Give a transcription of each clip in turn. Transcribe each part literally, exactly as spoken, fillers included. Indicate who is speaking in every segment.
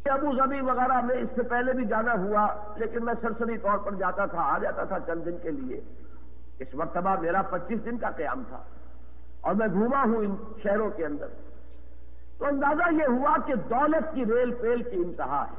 Speaker 1: ابو Dhabi وغیرہ میں اس سے پہلے بھی جانا ہوا، لیکن میں سرسری طور پر جاتا تھا، آ جاتا تھا چند دن کے لیے۔ اس مرتبہ میرا پچیس دن کا قیام تھا اور میں گھوما ہوں ان شہروں کے اندر، تو اندازہ یہ ہوا کہ دولت کی ریل پیل کی انتہا ہے۔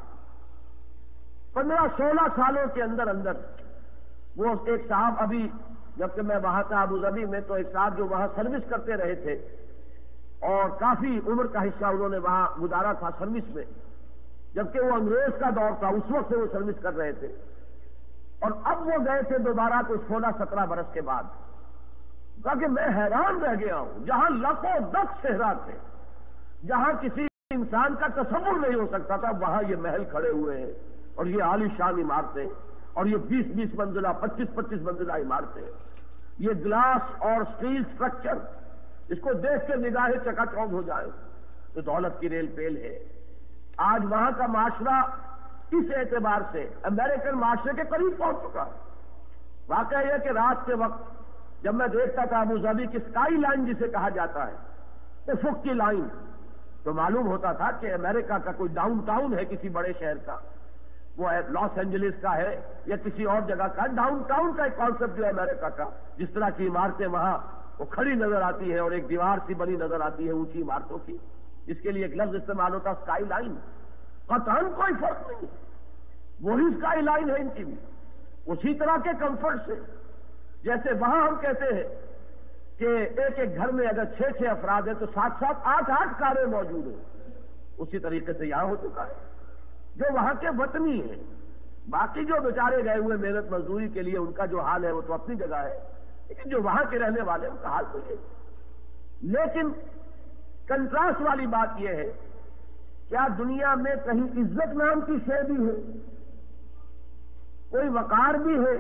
Speaker 1: پندرہ سولہ سالوں کے اندر اندر وہ ایک صاحب، ابھی جبکہ میں وہاں تھا ابو ظبی میں، تو ایک صاحب جو وہاں سروس کرتے رہے تھے اور کافی عمر کا حصہ انہوں نے وہاں گزارا تھا سروس میں، جبکہ وہ انگریز کا دور تھا، اس وقت سے وہ سروس کر رہے تھے، اور اب وہ گئے تھے دوبارہ تو سولہ سترہ برس کے بعد۔ کہا کہ میں حیران رہ گیا ہوں، جہاں لاکھوں دس صحرا تھے، جہاں کسی انسان کا تصور نہیں ہو سکتا تھا، وہاں یہ محل کھڑے ہوئے ہیں اور یہ عالی شان عمارتیں اور یہ بیس بیس منزلہ پچیس پچیس منزلہ عمارتیں، یہ گلاس اور سٹیل سٹرکچر، اس کو دیکھ کے نگاہیں چکا چوند ہو جائے تو دولت کی ریل پیل ہے۔ آج وہاں کا معاشرہ اس اعتبار سے امریکن معاشرے کے قریب پہنچ چکا ہے۔ واقعہ یہ کہ رات کے وقت جب میں دیکھتا تھا ابو ظبی کی اسکائی لائن جسے کہا جاتا ہے، افق کی لائن، تو معلوم ہوتا تھا کہ امریکہ کا کوئی ڈاؤن ٹاؤن ہے کسی بڑے شہر کا، وہ لاس اینجلس کا ہے یا کسی اور جگہ کا، ڈاؤن ٹاؤن کا ایک کانسیپٹ جو ہے امریکہ کا، جس طرح کی عمارتیں وہاں وہ کھڑی نظر آتی ہے اور ایک دیوار سی بنی نظر آتی ہے اونچی عمارتوں کی، اس کے لیے ایک لفظ استعمال ہوتا ہے اسکائی لائن۔ قطعاً کوئی فرق نہیں ہے، وہی اسکائی لائن ہے ان کی بھی، اسی طرح کے کمفرٹ سے، جیسے وہاں ہم کہتے ہیں کہ ایک ایک گھر میں اگر چھ چھ افراد ہیں تو سات سات آٹھ آٹھ کاریں موجود ہیں، اسی طریقے سے یہاں ہو چکا ہے۔ جو وہاں کے وطنی ہیں، باقی جو بیچارے گئے ہوئے محنت مزدوری کے لیے ان کا جو حال ہے وہ تو اپنی جگہ ہے، لیکن جو وہاں کے رہنے والے ان کا حال تو یہ۔ لیکن کنٹراسٹ والی بات یہ ہے، کیا دنیا میں کہیں عزت نام کی شے بھی ہے، کوئی وقار بھی ہے،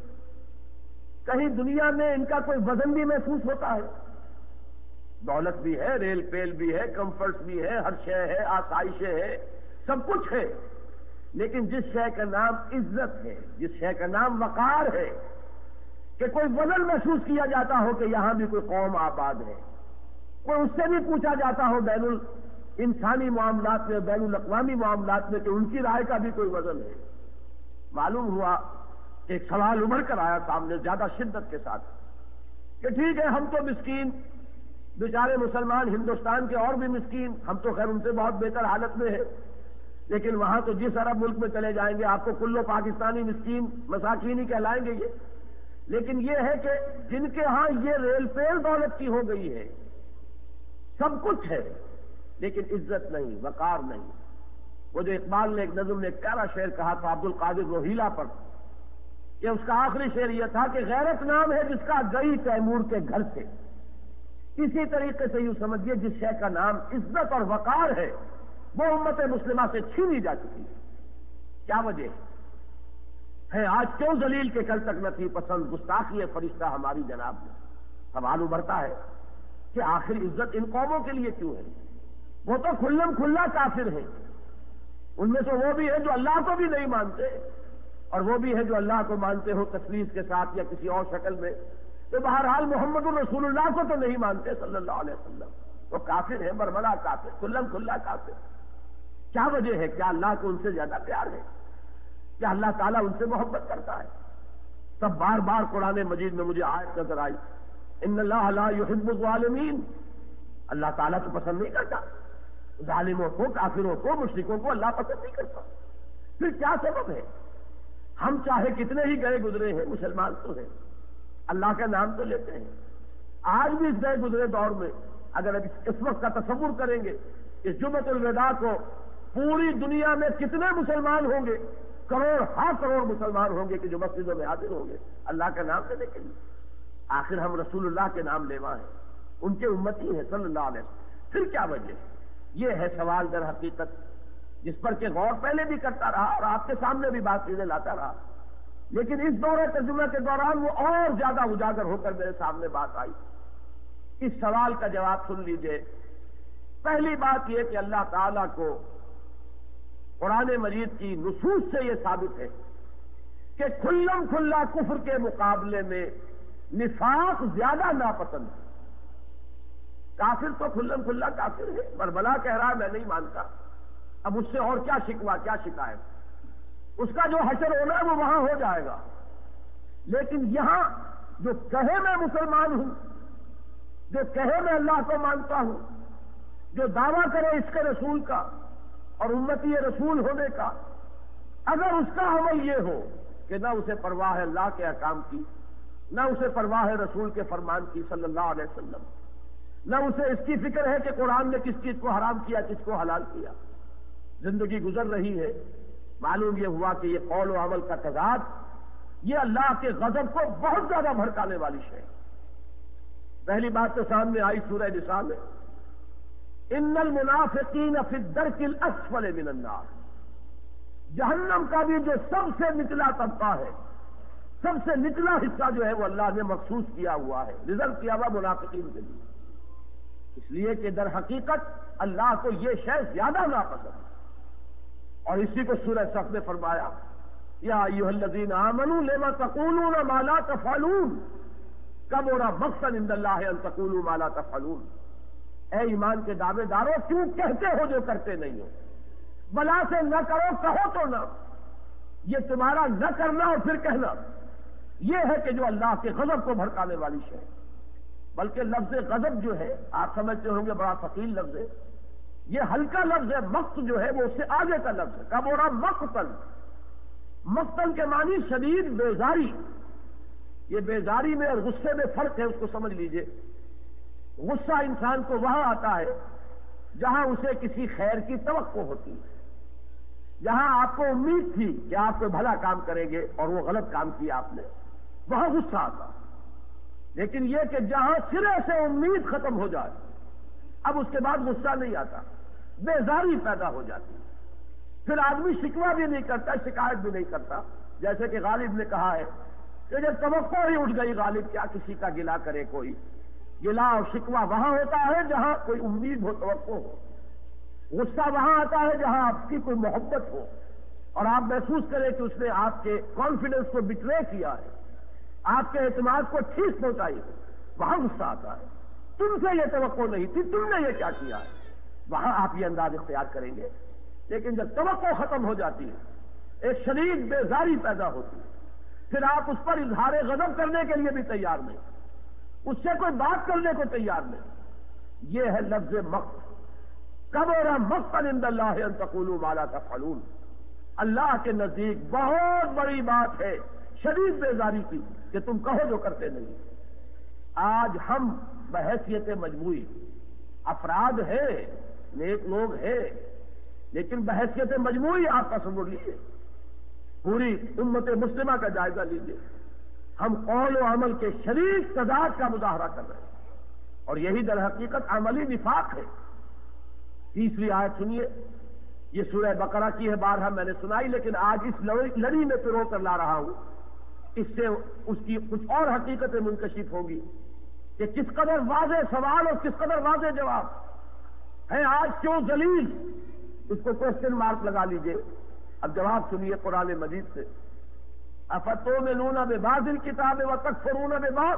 Speaker 1: کہیں دنیا میں ان کا کوئی وزن بھی محسوس ہوتا ہے؟ دولت بھی ہے، ریل پیل بھی ہے، کمفرٹ بھی ہے، ہر شے ہے، آسائشیں ہے، سب کچھ ہے، لیکن جس شے کا نام عزت ہے، جس شے کا نام وقار ہے، کہ کوئی وزن محسوس کیا جاتا ہو کہ یہاں بھی کوئی قوم آباد ہے، کوئی اس سے بھی پوچھا جاتا ہو بین انسانی معاملات میں، بین الاقوامی معاملات میں، کہ ان کی رائے کا بھی کوئی وزن ہے۔ معلوم ہوا کہ ایک سوال ابھر کر آیا سامنے زیادہ شدت کے ساتھ کہ ٹھیک ہے، ہم تو مسکین بیچارے مسلمان ہندوستان کے اور بھی مسکین، ہم تو خیر ان سے بہت بہتر حالت میں ہے، لیکن وہاں تو جس عرب ملک میں چلے جائیں گے آپ کو کلو پاکستانی مسکین مساکین ہی کہلائیں گے یہ۔ لیکن یہ ہے کہ جن کے ہاں یہ ریل پیل دولت کی ہو گئی ہے، سب کچھ ہے، لیکن عزت نہیں، وقار نہیں۔ وہ جو اقبال نے ایک نظم میں ایک پیارا شعر کہا تھا عبد القادر روہیلا پر، کہ اس کا آخری شعر یہ تھا کہ غیرت نام ہے جس کا گئی تیمور کے گھر سے۔ اسی طریقے سے یوں سمجھیے جس شے کا نام عزت اور وقار ہے وہ امت مسلمہ سے چھینی جا چکی ہے۔ کیا وجہ ہے؟ آج کیوں ذلیل کے کل تک نہ تھی پسند، گستاخی ہے فرشتہ ہماری جناب میں۔ سوال ابھرتا ہے کہ آخر عزت ان قوموں کے لیے کیوں ہے؟ وہ تو کھلم کھلا کافر ہیں، ان میں سے وہ بھی ہے جو اللہ کو بھی نہیں مانتے اور وہ بھی ہے جو اللہ کو مانتے ہو تصویر کے ساتھ یا کسی اور شکل میں، تو بہرحال محمد الرسول اللہ کو تو نہیں مانتے صلی اللہ علیہ وسلم، وہ کافر ہیں، برملا کافر، کھلم کھلا کافر۔ کیا وجہ ہے؟ کیا اللہ کو ان سے زیادہ پیار ہے؟ کیا اللہ تعالیٰ ان سے محبت کرتا ہے؟ تب بار بار قرآن مجید میں مجھے آیت نظر آئی، ان اللہ لا یحب الظالمین، اللہ تعالیٰ تو پسند نہیں کرتا ظالموں کو، کافروں کو، مشرکوں کو اللہ پسند نہیں کرتا۔ پھر کیا سبب ہے؟ ہم چاہے کتنے ہی گئے گزرے ہیں، مسلمان تو ہیں، اللہ کا نام تو لیتے ہیں۔ آج بھی اس گئے گزرے دور میں اگر اس وقت کا تصور کریں گے، اس جمعۃ الوداع کو پوری دنیا میں کتنے مسلمان ہوں گے؟ کروڑ ہاں کروڑ مسلمان ہوں گے کہ جو مسجدوں میں حاضر ہوں گے اللہ کا نام لینے کے لیے۔ آخر ہم رسول اللہ کے نام لیوا ہیں، ان کے امتی ہیں صلی اللہ علیہ وسلم۔ پھر کیا وجہ؟ یہ ہے سوال در حقیقت جس پر کہ غور پہلے بھی کرتا رہا اور آپ کے سامنے بھی بات چیزیں لاتا رہا، لیکن اس دور ترجمہ کے دوران وہ اور زیادہ اجاگر ہو کر میرے سامنے بات آئی۔ اس سوال کا جواب سن لیجئے۔ پہلی بات یہ کہ اللہ تعالیٰ کو قرآن مجید کی نصوص سے یہ ثابت ہے کہ کھلم کھلا کفر کے مقابلے میں نفاق زیادہ ناپسند ہے۔ کافر تو کھلم کھلا کافر ہے، بربلا کہہ رہا ہے میں نہیں مانتا، اب اس سے اور کیا شکوا، کیا شکایت؟ اس کا جو حشر ہونا ہے وہ وہاں ہو جائے گا. لیکن یہاں جو کہے میں مسلمان ہوں، جو کہے میں اللہ کو مانتا ہوں، جو دعویٰ کرے اس کے رسول کا اور امتی رسول ہونے کا، اگر اس کا عمل یہ ہو کہ نہ اسے پرواہ ہے اللہ کے احکام کی، نہ اسے پرواہ ہے رسول کے فرمان کی صلی اللہ علیہ وسلم، نہ اسے اس کی فکر ہے کہ قرآن نے کس چیز کو حرام کیا، کس کو حلال کیا، زندگی گزر رہی ہے، معلوم یہ ہوا کہ یہ قول و عمل کا تضاد یہ اللہ کے غضب کو بہت زیادہ بھڑکانے والی شے. پہلی بات تو سامنے آئی سورہ نساء میں، ان المنافقین فی الدرک الاسفل من النار. جہنم کا بھی جو سب سے نچلا طبقہ ہے، سب سے نچلا حصہ جو ہے وہ اللہ نے مخصوص کیا ہوا ہے، ریزرو کیا ہوا منافقین کے لیے. اس لیے کہ در حقیقت اللہ کو یہ شے زیادہ ناپسند ہے. اور اسی کو سورہ صف میں فرمایا، یا ایھا الذین آمنوا لما تقولون ما لا تفعلون کبر مقتا عند اللہ ان تقولوا ما لا تفعلون. اے ایمان کے دعوے دارو، کیوں کہتے ہو جو کرتے نہیں ہو؟ بلا سے نہ کرو، کہو تو نہ. یہ تمہارا نہ کرنا اور پھر کہنا یہ ہے کہ جو اللہ کے غضب کو بھڑکانے والی شے. بلکہ لفظ غضب جو ہے آپ سمجھتے ہوں گے بڑا ثقیل لفظ ہے، یہ ہلکا لفظ ہے. مقت جو ہے وہ اس سے آگے کا لفظ ہے. کبورا مقتن، مقتن کے معنی شدید بیزاری. یہ بیزاری میں اور غصے میں فرق ہے، اس کو سمجھ لیجئے. غصہ انسان کو وہاں آتا ہے جہاں اسے کسی خیر کی توقع ہوتی ہے، جہاں آپ کو امید تھی کہ آپ کو بھلا کام کریں گے اور وہ غلط کام کیا آپ نے، وہاں غصہ آتا. لیکن یہ کہ جہاں سرے سے امید ختم ہو جائے اب اس کے بعد غصہ نہیں آتا، بیزاری پیدا ہو جاتی. پھر آدمی شکوہ بھی نہیں کرتا، شکایت بھی نہیں کرتا. جیسے کہ غالب نے کہا ہے کہ جب توقع ہی اٹھ گئی غالب کیا کسی کا گلہ کرے کوئی. گلہ اور شکوہ وہاں ہوتا ہے جہاں کوئی امید ہو، توقع ہو. غصہ وہاں آتا ہے جہاں آپ کی کوئی محبت ہو اور آپ محسوس کریں کہ اس نے آپ کے کانفیڈنس کو بٹرے کیا ہے، آپ کے اعتماد کو ٹھیس پہنچائی ہے، وہاں غصہ آتا ہے. تم سے یہ توقع نہیں تھی، تم نے یہ کیا کیا ہے، وہاں آپ یہ انداز اختیار کریں گے. لیکن جب توقع ختم ہو جاتی ہے، ایک شدید بیزاری پیدا ہوتی ہے، پھر آپ اس پر اظہار غضب کرنے کے لیے بھی تیار نہیں، اس سے کوئی بات کرنے کو تیار نہیں. یہ ہے لفظ مقت. کبر مقتا عند اللہ ان تقولوا ما لا تفعلون. اللہ کے نزدیک بہت بڑی بات ہے شدید بیزاری کی کہ تم کہو جو کرتے نہیں. آج ہم بحیثیت مجموعی افراد ہیں، نیک لوگ ہیں، لیکن بحیثیت مجموعی آپ تصور لیجیے، پوری امت مسلمہ کا جائزہ لیجیے. ہم قول و عمل کے شدید تضاد کا مظاہرہ کر رہے ہیں اور یہی در حقیقت عملی نفاق ہے. تیسری آیت سنیے، یہ سورہ بقرہ کی ہے، بارہا میں نے سنائی، لیکن آج اس لڑی میں پرو کر لا رہا ہوں. اس سے اس کی کچھ اور حقیقتیں منکشف ہوگی کہ کس قدر واضح سوال اور کس قدر واضح جواب ہے. آج کیوں ذلیل، اس کو کوشچن مارک لگا لیجئے. اب جواب سنیے قرآن مجید سے. افتؤمنون ببعض الکتاب وتکفرون ببعض.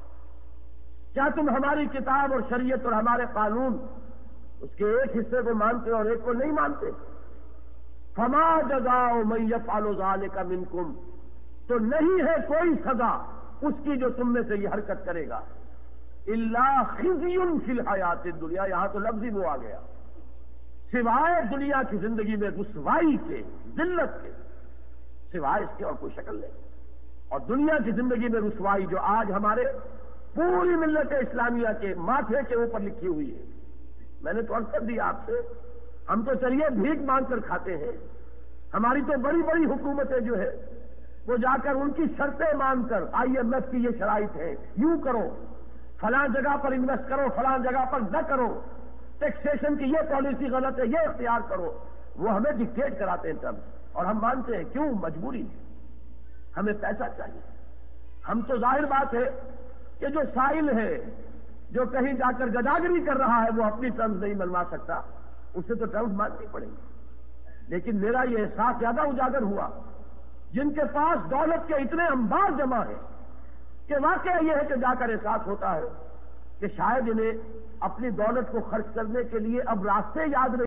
Speaker 1: کیا تم ہماری کتاب اور شریعت اور ہمارے قانون اس کے ایک حصے کو مانتے اور ایک کو نہیں مانتے؟ فما جزاء من یفعل ذلک منکم. تو نہیں ہے کوئی سزا اس کی جو تم میں سے یہ حرکت کرے گا، الا خزی فی الحیات الدنیا. یہاں تو لفظ ہی وہ آ گیا، سوائے دنیا کی زندگی میں رسوائی کے، ذلت کے، سوائے اس کے اور کوئی شکل نہیں. اور دنیا کی زندگی میں رسوائی جو آج ہمارے پوری ملت اسلامیہ کے ماتھے کے اوپر لکھی ہوئی ہے. میں نے تو عرض کر دیا آپ سے، ہم تو چلیے بھیک مانگ کر کھاتے ہیں. ہماری تو بڑی بڑی حکومتیں جو ہے وہ جا کر ان کی شرطیں مان کر، آئی ایم ایف کی یہ شرائط ہے، یوں کرو، فلاں جگہ پر انویسٹ کرو، فلاں جگہ پر نہ کرو، ٹیکسیشن کی یہ پالیسی غلط ہے، یہ اختیار کرو، وہ ہمیں ڈکٹیٹ کراتے ہیں تب، اور ہم مانتے ہیں. کیوں؟ مجبوری ہے، ہمیں پیسہ چاہیے. ہم تو ظاہر بات ہے کہ جو سائل ہے، جو کہیں جا کر گداگری کر رہا ہے، وہ اپنی ٹرمز نہیں منوا سکتا، اسے تو ٹرمز ماننی پڑیں گی. لیکن میرا یہ احساس زیادہ اجاگر ہوا جن کے پاس دولت کے اتنے انبار جمع ہیں کہ واقعہ یہ ہے کہ جا کر احساس ہوتا ہے کہ شاید انہیں اپنی دولت کو خرچ کرنے کے لیے اب راستے یاد نہیں